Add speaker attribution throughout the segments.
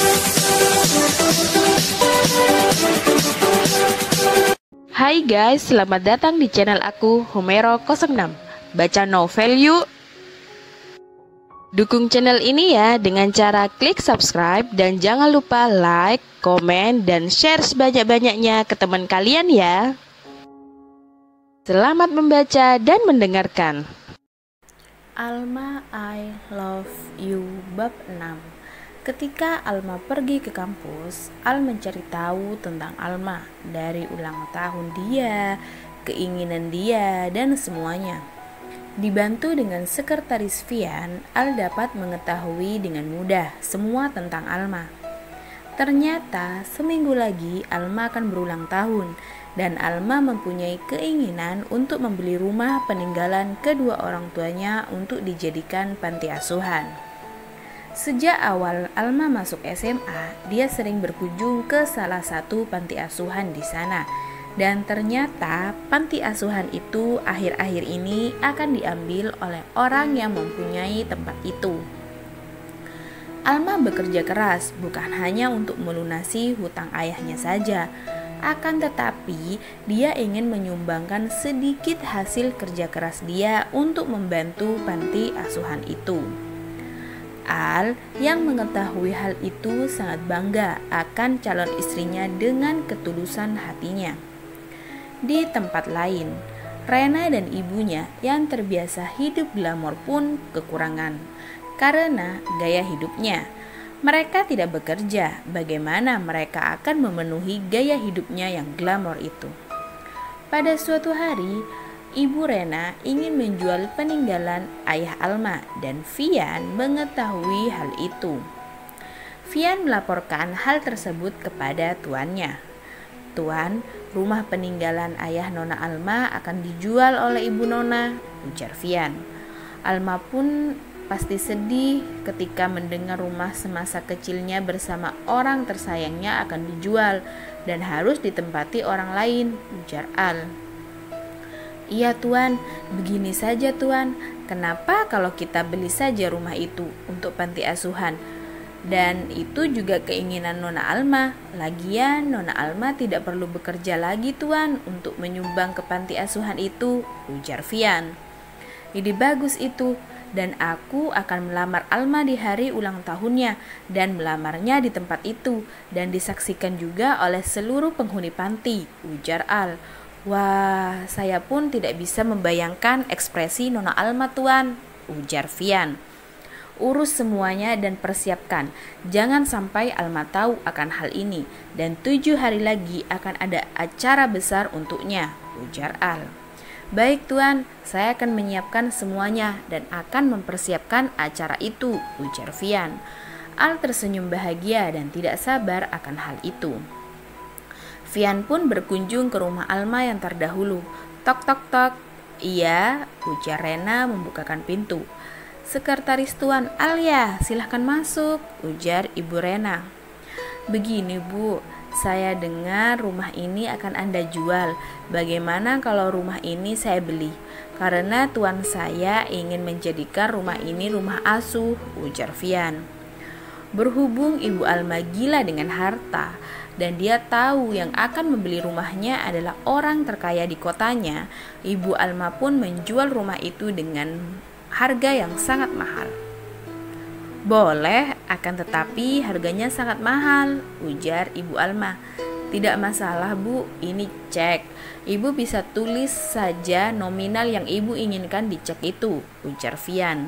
Speaker 1: Hai guys, selamat datang di channel aku Homero06. Baca novel yuk. Dukung channel ini ya dengan cara klik subscribe dan jangan lupa like, komen, dan share sebanyak-banyaknya ke teman kalian ya. Selamat membaca dan mendengarkan.
Speaker 2: Alma I Love You bab 6. Ketika Alma pergi ke kampus, Al mencari tahu tentang Alma, dari ulang tahun dia, keinginan dia, dan semuanya. Dibantu dengan sekretaris Vian, Al dapat mengetahui dengan mudah semua tentang Alma. Ternyata seminggu lagi Alma akan berulang tahun, dan Alma mempunyai keinginan untuk membeli rumah peninggalan kedua orang tuanya untuk dijadikan panti asuhan. Sejak awal Alma masuk SMA, dia sering berkunjung ke salah satu panti asuhan di sana. Dan ternyata panti asuhan itu akhir-akhir ini akan diambil oleh orang yang mempunyai tempat itu. Alma bekerja keras bukan hanya untuk melunasi hutang ayahnya saja, akan tetapi dia ingin menyumbangkan sedikit hasil kerja keras dia untuk membantu panti asuhan itu. Al yang mengetahui hal itu sangat bangga akan calon istrinya dengan ketulusan hatinya. Di tempat lain, Rena dan ibunya yang terbiasa hidup glamor pun kekurangan karena gaya hidupnya. Mereka tidak bekerja, bagaimana mereka akan memenuhi gaya hidupnya yang glamor itu? Pada suatu hari, Ibu Rena ingin menjual peninggalan ayah Alma dan Vian mengetahui hal itu. Vian melaporkan hal tersebut kepada tuannya. "Tuan, rumah peninggalan ayah Nona Alma akan dijual oleh Ibu Nona," ujar Vian. Alma pun pasti sedih ketika mendengar rumah semasa kecilnya bersama orang tersayangnya akan dijual dan harus ditempati orang lain, ujar Al. "Iya tuan, begini saja tuan, kenapa kalau kita beli saja rumah itu untuk panti asuhan? Dan itu juga keinginan Nona Alma. Lagian Nona Alma tidak perlu bekerja lagi tuan untuk menyumbang ke panti asuhan itu," ujar Vian. "Ide bagus itu, dan aku akan melamar Alma di hari ulang tahunnya dan melamarnya di tempat itu dan disaksikan juga oleh seluruh penghuni panti," ujar Al. "Wah, saya pun tidak bisa membayangkan ekspresi Nona Alma tuan," ujar Vian. "Urus semuanya dan persiapkan. Jangan sampai Alma tahu akan hal ini. Dan 7 hari lagi akan ada acara besar untuknya," ujar Al. "Baik tuan, saya akan menyiapkan semuanya dan akan mempersiapkan acara itu," ujar Vian. Al tersenyum bahagia dan tidak sabar akan hal itu. Vian pun berkunjung ke rumah Alma yang terdahulu. "Tok tok tok." "Iya," ujar Rena membukakan pintu. "Sekretaris Tuan Al ya, silahkan masuk," ujar Ibu Rena. "Begini Bu, saya dengar rumah ini akan Anda jual. Bagaimana kalau rumah ini saya beli? Karena tuan saya ingin menjadikan rumah ini rumah asuh," ujar Vian. Berhubung Ibu Alma gila dengan harta dan dia tahu yang akan membeli rumahnya adalah orang terkaya di kotanya, Ibu Alma pun menjual rumah itu dengan harga yang sangat mahal. "Boleh, akan tetapi harganya sangat mahal," ujar Ibu Alma. "Tidak masalah Bu, ini cek. Ibu bisa tulis saja nominal yang Ibu inginkan di cek itu," ujar Vian.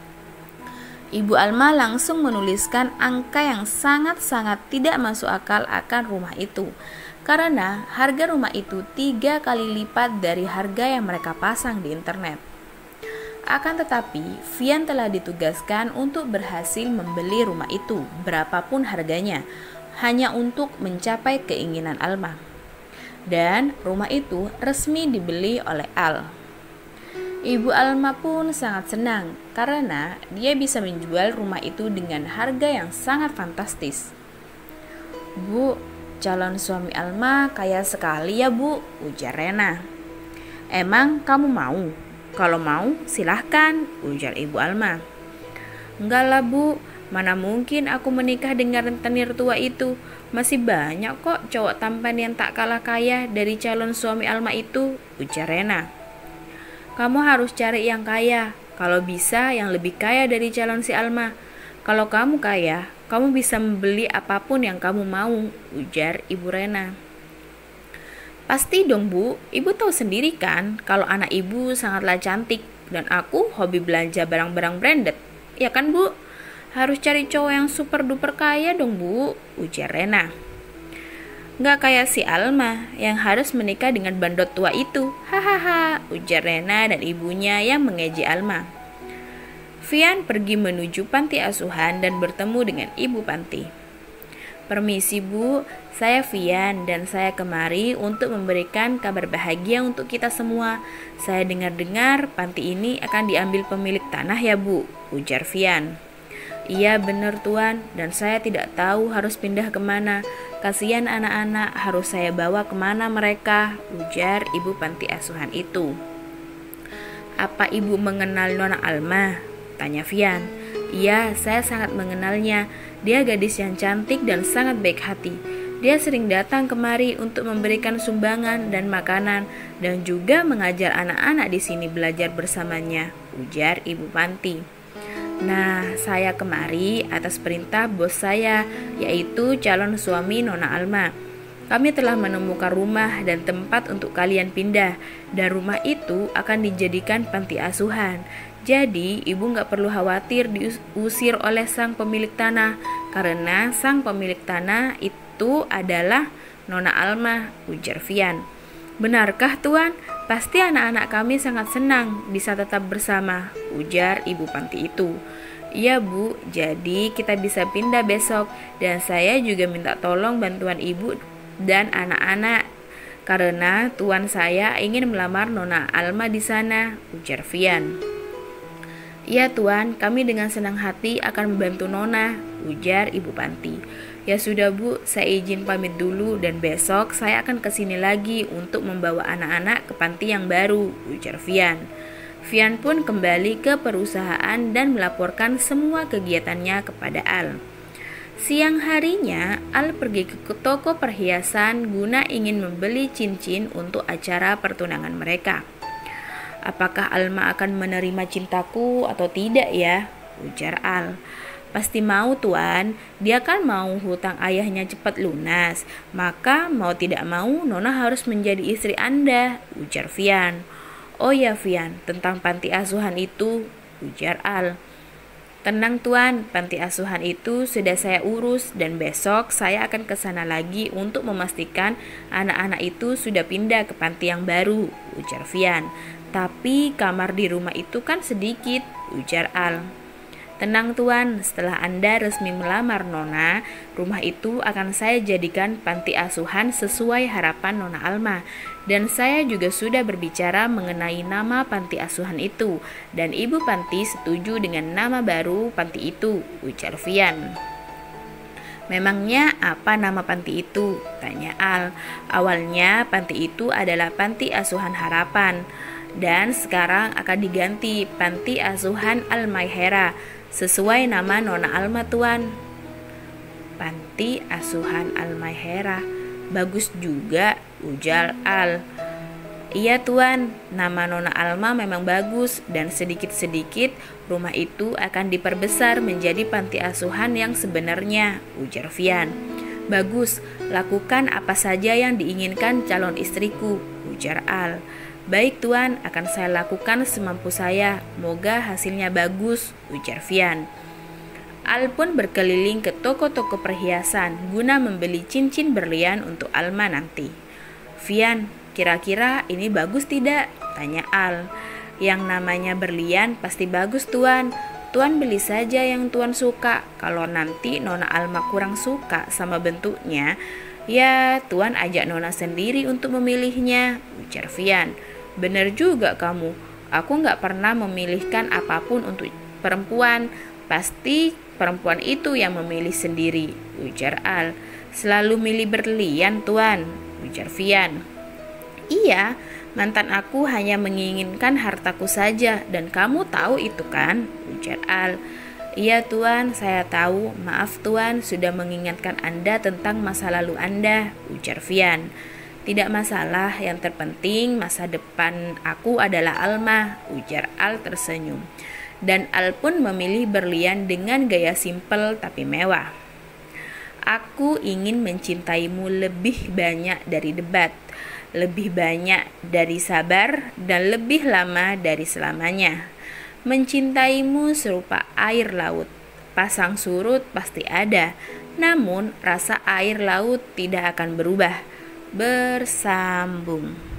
Speaker 2: Ibu Alma langsung menuliskan angka yang sangat-sangat tidak masuk akal akan rumah itu, karena harga rumah itu 3 kali lipat dari harga yang mereka pasang di internet. Akan tetapi, Vian telah ditugaskan untuk berhasil membeli rumah itu, berapapun harganya, hanya untuk mencapai keinginan Alma. Dan rumah itu resmi dibeli oleh Al. Ibu Alma pun sangat senang karena dia bisa menjual rumah itu dengan harga yang sangat fantastis. "Bu, calon suami Alma kaya sekali ya Bu," ujar Rena. "Emang kamu mau? Kalau mau silahkan," ujar Ibu Alma. "Enggak lah Bu, Mana mungkin aku menikah dengan rentenir tua itu. Masih banyak kok cowok tampan yang tak kalah kaya dari calon suami Alma itu, ujar Rena. Kamu harus cari yang kaya, kalau bisa yang lebih kaya dari calon si Alma. Kalau kamu kaya, kamu bisa membeli apapun yang kamu mau, ujar Ibu Rena. Pasti dong Bu, Ibu tahu sendiri kan kalau anak Ibu sangatlah cantik dan aku hobi belanja barang-barang branded. Ya kan Bu? Harus cari cowok yang super duper kaya dong Bu, ujar Rena. Gak kayak si Alma yang harus menikah dengan bandot tua itu. Hahaha, ujar Rena dan ibunya yang mengejek Alma. Vian pergi menuju panti asuhan dan bertemu dengan ibu panti. Permisi Bu, saya Vian dan saya kemari untuk memberikan kabar bahagia untuk kita semua. Saya dengar-dengar panti ini akan diambil pemilik tanah ya Bu, ujar Vian. Iya benar Tuan, dan saya tidak tahu harus pindah kemana. Kasihan anak-anak, harus saya bawa kemana mereka, ujar ibu panti asuhan itu. Apa ibu mengenal Nona Alma? Tanya Vian. Iya, saya sangat mengenalnya. Dia gadis yang cantik dan sangat baik hati. Dia sering datang kemari untuk memberikan sumbangan dan makanan dan juga mengajar anak-anak di sini belajar bersamanya, ujar ibu panti. Nah, saya kemari atas perintah bos saya, yaitu calon suami Nona Alma. Kami telah menemukan rumah dan tempat untuk kalian pindah, dan rumah itu akan dijadikan panti asuhan. Jadi, ibu gak perlu khawatir diusir oleh sang pemilik tanah, karena sang pemilik tanah itu adalah Nona Alma, ujar Vian. Benarkah Tuan? Pasti anak-anak kami sangat senang bisa tetap bersama, ujar ibu panti itu. Iya Bu, jadi kita bisa pindah besok dan saya juga minta tolong bantuan ibu dan anak-anak karena tuan saya ingin melamar Nona Alma di sana, ujar Vian. Iya Tuan, kami dengan senang hati akan membantu Nona, ujar ibu panti. Ya sudah Bu, saya izin pamit dulu dan besok saya akan kesini lagi untuk membawa anak-anak ke panti yang baru, ujar Vian. Vian pun kembali ke perusahaan dan melaporkan semua kegiatannya kepada Al. Siang harinya, Al pergi ke toko perhiasan guna ingin membeli cincin untuk acara pertunangan mereka. Apakah Alma akan menerima cintaku atau tidak ya? Ujar Al. Pasti mau Tuan, dia kan mau hutang ayahnya cepat lunas. Maka mau tidak mau Nona harus menjadi istri Anda, ujar Vian. Oh ya Vian, tentang panti asuhan itu, ujar Al. Tenang Tuan, panti asuhan itu sudah saya urus dan besok saya akan ke sana lagi untuk memastikan anak-anak itu sudah pindah ke panti yang baru, ujar Vian. Tapi kamar di rumah itu kan sedikit, ujar Al. Tenang Tuan, setelah Anda resmi melamar Nona, rumah itu akan saya jadikan panti asuhan sesuai harapan Nona Alma. Dan saya juga sudah berbicara mengenai nama panti asuhan itu, dan ibu panti setuju dengan nama baru panti itu, ujar Vian. Memangnya apa nama panti itu? Tanya Al. Awalnya panti itu adalah Panti Asuhan Harapan, dan sekarang akan diganti Panti Asuhan Al-Maihera, sesuai nama Nona Alma Tuan. Panti Asuhan Al-Maihera, bagus juga, ujar Al. Iya Tuan, nama Nona Alma memang bagus dan sedikit-sedikit rumah itu akan diperbesar menjadi panti asuhan yang sebenarnya, ujar Vian. Bagus, lakukan apa saja yang diinginkan calon istriku, ujar Al. Baik Tuan, akan saya lakukan semampu saya. Moga hasilnya bagus, ujar Vian. Al pun berkeliling ke toko-toko perhiasan guna membeli cincin berlian untuk Alma nanti. Vian, kira-kira ini bagus tidak? Tanya Al. Yang namanya berlian pasti bagus Tuan. Tuan beli saja yang Tuan suka. Kalau nanti Nona Alma kurang suka sama bentuknya, ya Tuan ajak Nona sendiri untuk memilihnya, ujar Vian. Bener juga kamu, aku gak pernah memilihkan apapun untuk perempuan. Pasti perempuan itu yang memilih sendiri, ujar Al. Selalu milih berlian Tuan, ujar Vian. Iya, mantan aku hanya menginginkan hartaku saja dan kamu tahu itu kan, ujar Al. Iya Tuan, saya tahu. Maaf Tuan, sudah mengingatkan Anda tentang masa lalu Anda, ujar Vian. Tidak masalah, yang terpenting masa depan aku adalah Alma, ujar Al tersenyum. Dan Al pun memilih berlian dengan gaya simpel tapi mewah. Aku ingin mencintaimu lebih banyak dari debat, lebih banyak dari sabar, dan lebih lama dari selamanya. Mencintaimu serupa air laut, pasang surut pasti ada, namun rasa air laut tidak akan berubah. Bersambung.